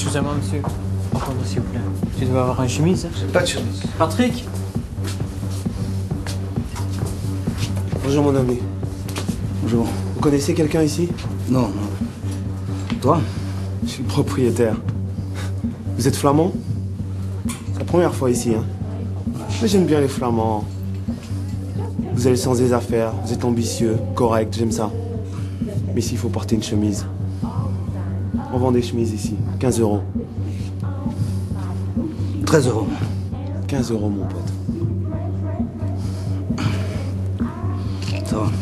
Excusez-moi, monsieur. Attendez, s'il vous plaît. Tu dois avoir une chemise. J'ai pas de chemise. Patrick. Bonjour mon ami. Bonjour. Vous connaissez quelqu'un ici? Non, non. Toi? Je suis le propriétaire. Vous êtes flamand? C'est la première fois ici, hein. Mais j'aime bien les flamands. Vous avez le sens des affaires, vous êtes ambitieux, correct, j'aime ça. Mais ici, il faut porter une chemise. On vend des chemises ici, 15 €. 13 €. 15 € mon pote. Ça va.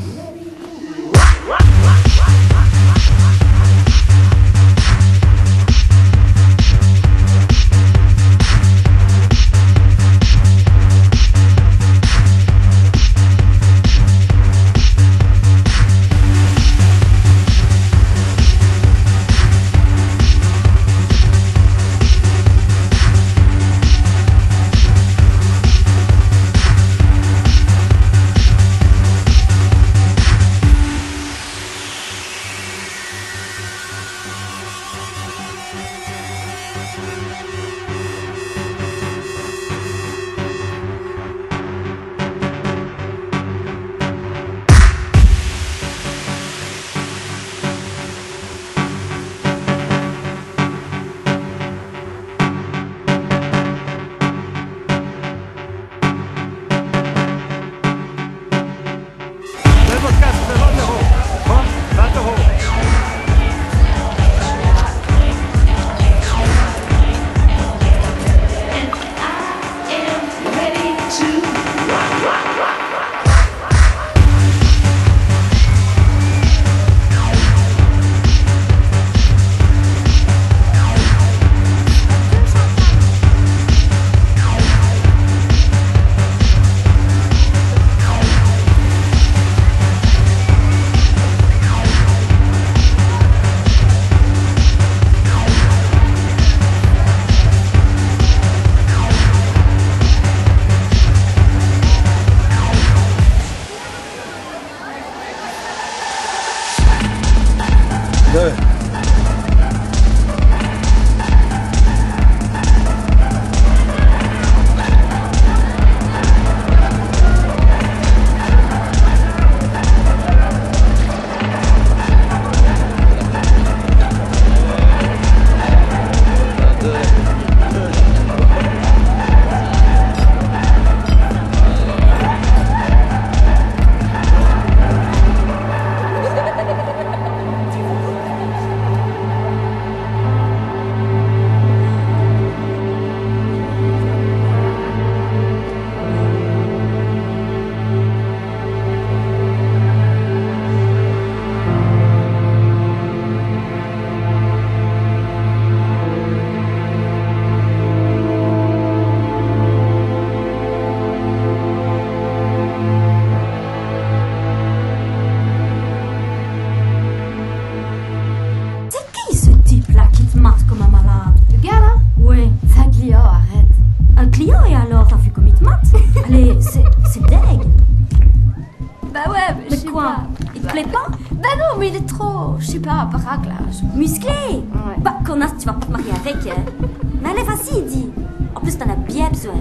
Je sais pas, baraque là. Musclé. Ouais. Bah, connasse, tu vas pas te marier avec. Mais elle est facile, dis. En plus, t'en as bien besoin.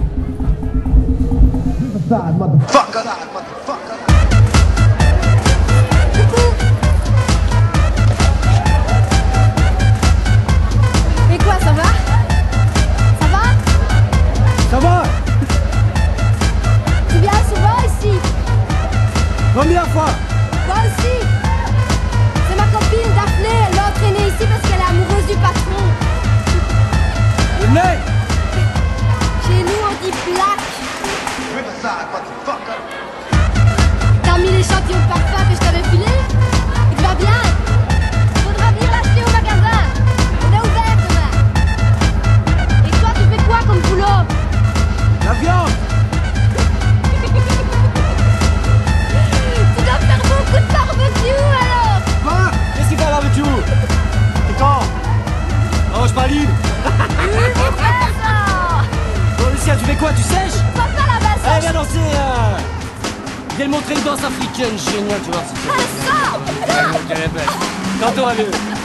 Mais quoi, ça va? Ça va? Ça va? Tu viens souvent ici? Combien de fois? Moi aussi. C'est ma copine Daphné, elle l'a entraînée ici parce qu'elle est amoureuse du patron. Venez! Chez nous, on dit plaque. T'as mis l'échantillon de parfum que je t'avais filé? Il te va bien? Faudra venir l'acheter au magasin. On est ouvert demain. Et toi, tu fais quoi comme boulot? La viande! Tu dois faire beaucoup de barbecue alors. Quoi? Qu'est-ce qu'il fait là avec tu? Et quand? Oh, je valide! Bon, Lucien, tu fais quoi? Tu sèches? Papa là-bas, ça. Allez, viens danser! Viens le montrer une danse africaine géniale, tu vois. Ah, ça. Quand t'auras vu.